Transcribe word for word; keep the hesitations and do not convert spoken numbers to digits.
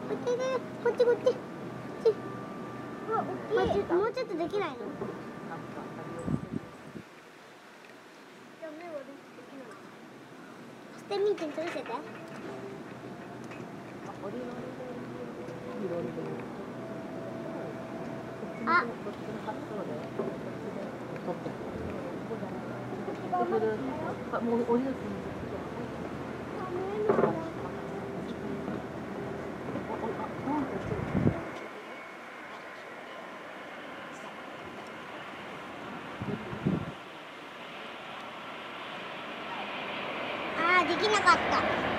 こっちこっちこっち。もうちょっともうちょっとできないの？ステミン君取らせて。あ。 もう降りる。 ああ、できなかった。